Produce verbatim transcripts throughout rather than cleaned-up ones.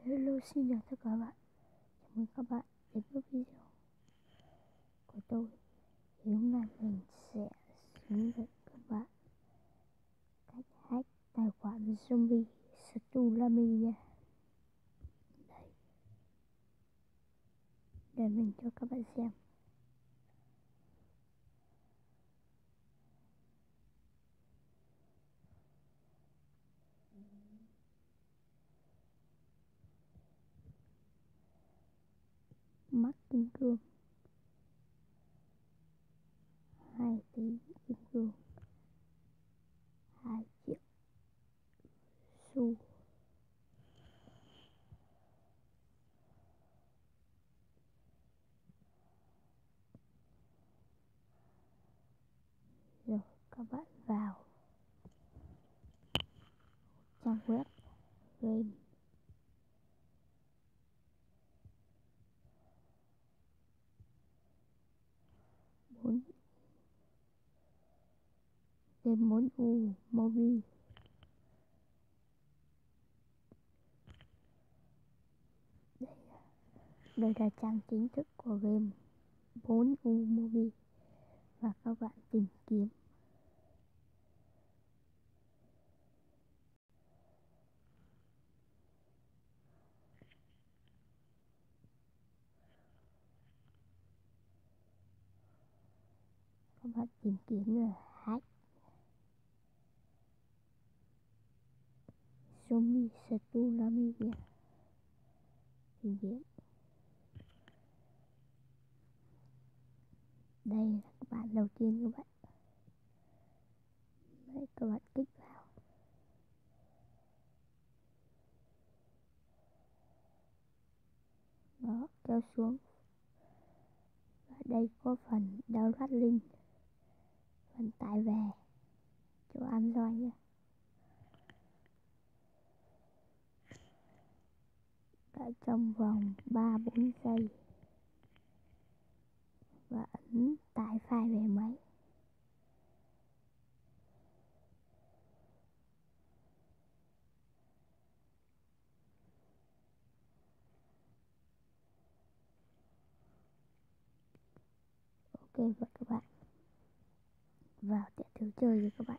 Hello, xin chào tất cả các bạn. Chào mừng các bạn đến với video của tôi. Thì hôm nay mình sẽ hướng dẫn các bạn cách hack tài khoản zombie Stulami nha. Đây, để mình cho các bạn xem. Mắt kim cương, hai tí kim cương, hai triệu xu. Rồi các bạn vào trang web game. bốn game bốn u mobile. Đây là, đây là trang chính thức của game bốn u mobile. Và các bạn tìm kiếm các bạn tìm kiếm là hack zombie Stulami nha. Tìm kiếm đây là các bạn đầu tiên các bạn. Đấy, các bạn kích vào. Đó, kéo xuống. Và đây có phần download link, phần tải về cho Android nhé. Đợi trong vòng ba bốn giây và ấn tải file về máy. Ok, và các bạn vào để thử chơi với các bạn.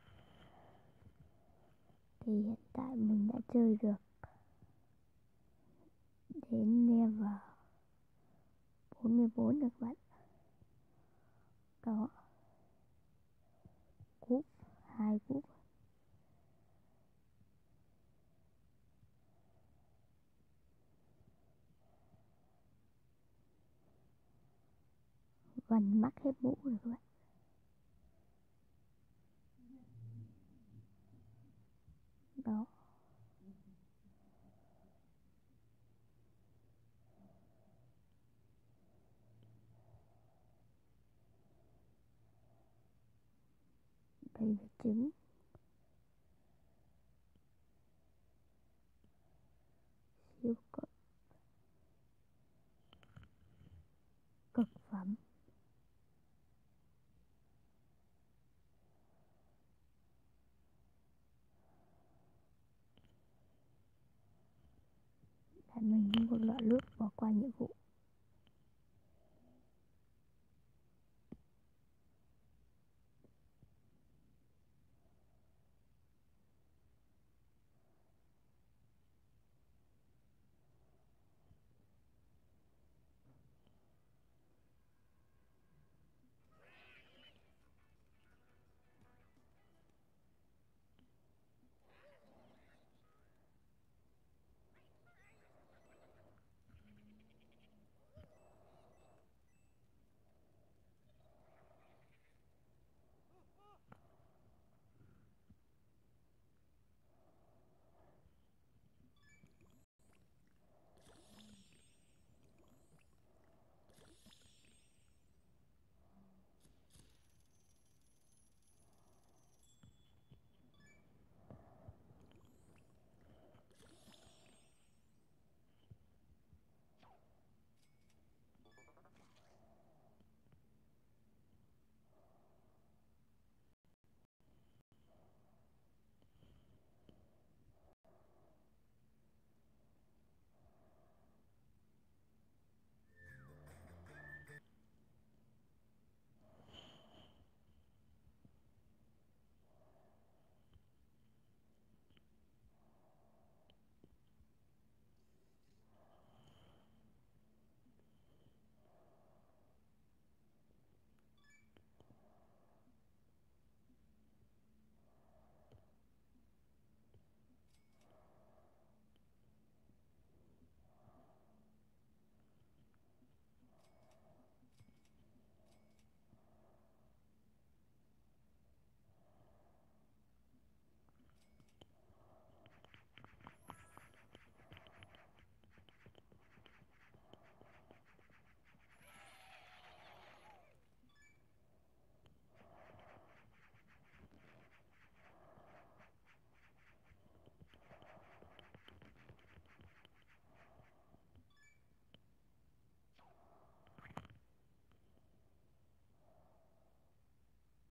Thì hiện tại mình đã chơi được đến level bốn mươi bốn được các bạn. Đó, cúp hai cúp. Gần mắc hết mũ rồi các bạn. Đó, đây là trứng. Siêu cực cực phẩm. Để mình một lọ nước bỏ qua nhiệm vụ.